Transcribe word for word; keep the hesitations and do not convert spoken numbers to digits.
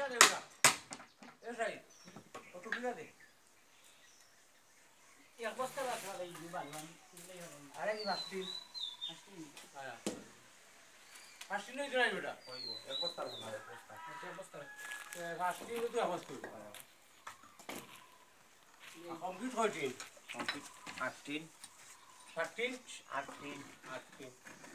টুকরা দে ওটা এ সাই ও টুকরা দে এক বস্তা রাখা এই বালবান দিলেই হবে আরে কি বাস্তিন আসি আয়া বাস্তিন নই ধরাই বেটা কইব এক বস্তা না এক বস্তা এক বস্তা বাস্তিন তো আওয়াজ কই কমপ্লিট হইছে কমপ্লিট আটটিন আটটিন আটটিন আটটিন